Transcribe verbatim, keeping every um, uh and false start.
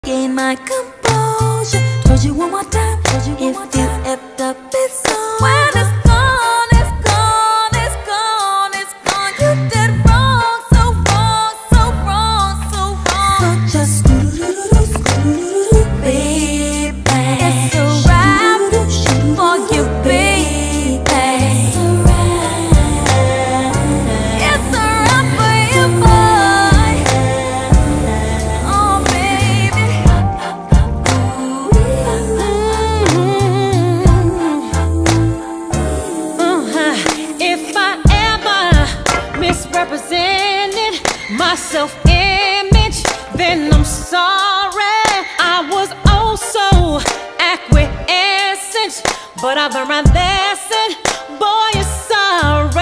Gain my composure. Told you one more time. Told you one more time. If you effed up, it's over. When it's gone, it's gone, it's gone, it's gone. You did wrong, so wrong, so wrong, so wrong. So just do do do do do do, baby. It's a wrap for you, baby. It's a wrap. It's a wrap for you, boy. Oh, baby. If I ever misrepresented my self-image, then I'm sorry. I was oh so acquiescent, but I learned my lesson. Boy, you're sorry.